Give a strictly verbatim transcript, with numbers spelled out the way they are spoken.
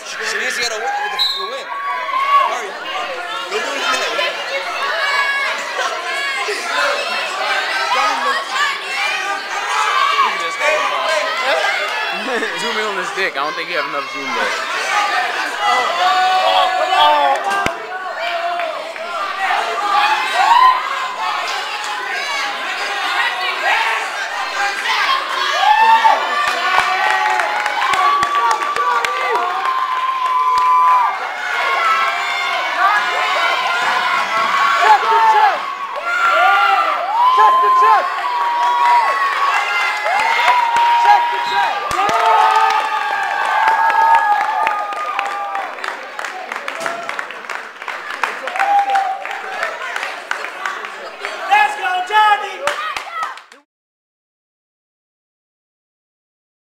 She needs to get a win. The win. Hurry. Go do it again. Zoom in on this dick. I don't think you have enough zoom there. Oh, oh, oh.